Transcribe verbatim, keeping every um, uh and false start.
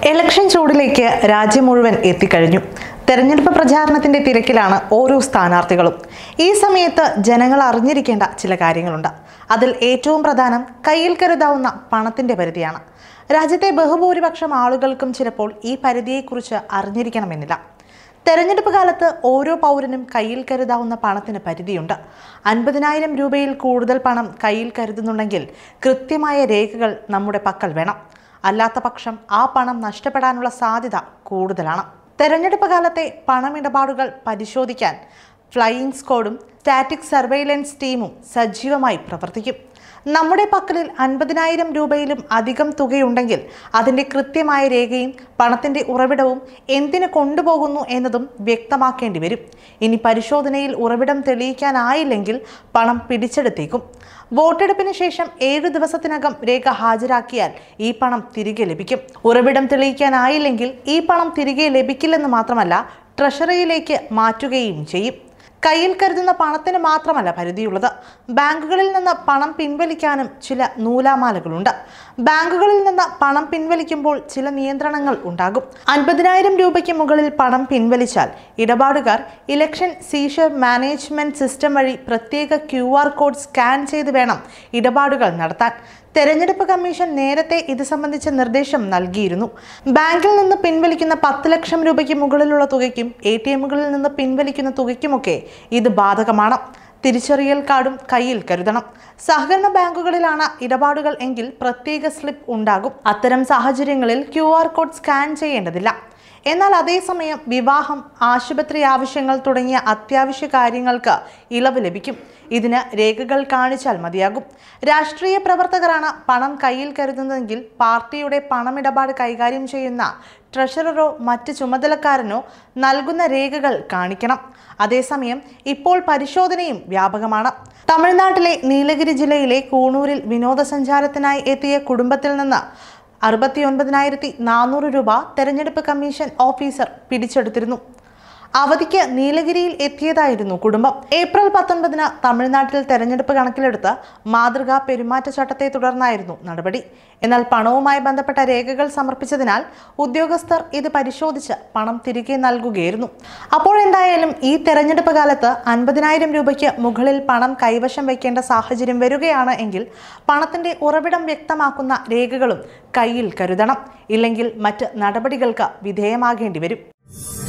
Election ചൂടിലേക്ക് രാജ്യം മുഴുവൻ എത്തിക്കഴിഞ്ഞു. തെരഞ്ഞെടുപ്പ് പ്രചാരണത്തിന്റെ തിരക്കിലാണ് ഓരോ സ്ഥാനാർത്ഥികളും. ഈ സമയത്ത് ജനങ്ങൾ അറിഞ്ഞിരിക്കേണ്ട ചില കാര്യങ്ങളുണ്ട്. അതിൽ ഏറ്റവും പ്രധാനം കയ്യിൽ കരുതാവുന്ന പണത്തിന്റെ പരിധിയാണ്. രാജ്യത്തെ ബഹുഭൂരിപക്ഷം ആളുകൾക്കും ചിലപ്പോൾ ഈ പരിധിയെക്കുറിച്ച് അറിഞ്ഞിരിക്കണമെന്നില്ല. തെരഞ്ഞെടുപ്പ് കാലത്ത് ഓരോ പൗരനും കയ്യിൽ കരുതാവുന്ന പണത്തിന് പരിധിയുണ്ട്. അൻപതിനായിരം രൂപയിൽ കൂടുതൽ പണം കയ്യിൽ കരുതുന്നുണ്ടെങ്കിൽ കൃത്യമായ രേഖകൾ നമ്മുടെ പക്കൽ വേണം. അല്ലാത്ത പക്ഷം ആ പണം നഷ്ടപ്പെടാനുള്ള സാധ്യത കൂടുതലാണ്. തെരഞ്ഞെടുപ്പ് കാലത്തെ പണമിടപാടുകൾ പരിശോധിക്കാൻ ഫ്ലൈയിങ് സ്ക്വാഡും സ്റ്റാറ്റിക് സർവൈലൻസ് ടീമും സജീവമായി പ്രവർത്തിക്കും. നമ്മുടെ പക്കലിൽ അൻപതിനായിരം രൂപയിലും അധികം തുകയുണ്ടെങ്കിൽ അതിൻ്റെ കൃത്യമായ രേഖയും പണത്തിൻ്റെ ഉറവിടവും എന്തിനു കൊണ്ടുപോകുന്നു എന്നതും വ്യക്തമാക്കേണ്ടി വരും. ഇനി പരിശോധനയിൽ ഉറവിടം തെളിയിക്കാനായില്ലെങ്കിൽ പണം പിടിച്ചെടുത്തേക്കും. വോട്ടെടുപ്പിന് ശേഷം ഏഴു ദിവസത്തിനകം രേഖ ഹാജരാക്കിയാൽ ഈ പണം തിരികെ ലഭിക്കും. ഉറവിടം തെളിയിക്കാനായില്ലെങ്കിൽ ഈ പണം തിരികെ ലഭിക്കില്ലെന്ന് മാത്രമല്ല, ട്രഷറിയിലേക്ക് മാറ്റുകയും ചെയ്യും. കയ്യിൽ കരുതുന്ന പണത്തിന് മാത്രമല്ല പരിധിയുള്ളത്. ബാങ്കുകളിൽ നിന്ന് പണം പിൻവലിക്കാനും ചില നൂലാമാലകളുണ്ട്. ബാങ്കുകളിൽ നിന്ന് പണം പിൻവലിക്കുമ്പോൾ ചില നിയന്ത്രണങ്ങൾ ഉണ്ടാകും. അൻപതിനായിരം രൂപയ്ക്ക് മുകളിൽ പണം പിൻവലിച്ചാൽ ഇടപാടുകാർ ഇലക്ഷൻ സീഷർ മാനേജ്മെന്റ് സിസ്റ്റം വഴി പ്രത്യേക ക്യു ആർ കോഡ് സ്കാൻ ചെയ്ത് വേണം ഇടപാടുകൾ നടത്താൻ. തെരഞ്ഞെടുപ്പ് കമ്മീഷൻ നേരത്തെ ഇത് സംബന്ധിച്ച നിർദ്ദേശം നൽകിയിരുന്നു. ബാങ്കിൽ നിന്ന് പിൻവലിക്കുന്ന പത്ത് ലക്ഷം രൂപയ്ക്ക് മുകളിലുള്ള തുകയ്ക്കും എ ടി എമ്മുകളിൽ നിന്ന് പിൻവലിക്കുന്ന തുകയ്ക്കുമൊക്കെ ഇത് ബാധകമാണ്. തിരിച്ചറിയൽ കാർഡും കയ്യിൽ കരുതണം. സഹകരണ ബാങ്കുകളിലാണ് ഇടപാടുകൾ എങ്കിൽ പ്രത്യേക സ്ലിപ്പ് ഉണ്ടാകും. അത്തരം സാഹചര്യങ്ങളിൽ ക്യു ആർ കോഡ് സ്കാൻ ചെയ്യേണ്ടതില്ല. എന്നാൽ അതേസമയം വിവാഹം, ആശുപത്രി ആവശ്യങ്ങൾ തുടങ്ങിയ അത്യാവശ്യ കാര്യങ്ങൾക്ക് ഇളവ് ലഭിക്കും. ഇതിന് രേഖകൾ കാണിച്ചാൽ മതിയാകും. രാഷ്ട്രീയ പ്രവർത്തകരാണ് പണം കയ്യിൽ കരുതുന്നതെങ്കിൽ പാർട്ടിയുടെ പണമിടപാട് കൈകാര്യം ചെയ്യുന്ന ട്രഷററോ മറ്റ് ചുമതലക്കാരനോ നൽകുന്ന രേഖകൾ കാണിക്കണം. അതേസമയം ഇപ്പോൾ പരിശോധനയും വ്യാപകമാണ്. തമിഴ്നാട്ടിലെ നീലഗിരി ജില്ലയിലെ കൂണൂരിൽ വിനോദസഞ്ചാരത്തിനായി എത്തിയ കുടുംബത്തിൽ നിന്ന് അറുപത്തി ഒൻപതിനായിരത്തി നാനൂറ് രൂപ തെരഞ്ഞെടുപ്പ് കമ്മീഷൻ ഓഫീസർ പിടിച്ചെടുത്തിരുന്നു. അവധിക്ക് നീലഗിരിയിൽ എത്തിയതായിരുന്നു കുടുംബം. ഏപ്രിൽ പത്തൊൻപതിന് തമിഴ്നാട്ടിൽ തെരഞ്ഞെടുപ്പ് കണക്കിലെടുത്ത് മാതൃകാ പെരുമാറ്റച്ചട്ടത്തെ തുടർന്നായിരുന്നു നടപടി. എന്നാൽ പണവുമായി ബന്ധപ്പെട്ട രേഖകൾ സമർപ്പിച്ചതിനാൽ ഉദ്യോഗസ്ഥർ ഇത് പരിശോധിച്ച് പണം തിരികെ നൽകുകയായിരുന്നു. അപ്പോഴെന്തായാലും ഈ തെരഞ്ഞെടുപ്പ് കാലത്ത് അൻപതിനായിരം രൂപയ്ക്ക് മുകളിൽ പണം കൈവശം വയ്ക്കേണ്ട സാഹചര്യം വരികയാണ് എങ്കിൽ പണത്തിന്റെ ഉറവിടം വ്യക്തമാക്കുന്ന രേഖകളും കയ്യിൽ കരുതണം. ഇല്ലെങ്കിൽ മറ്റ് നടപടികൾക്ക് വിധേയമാകേണ്ടി വരും.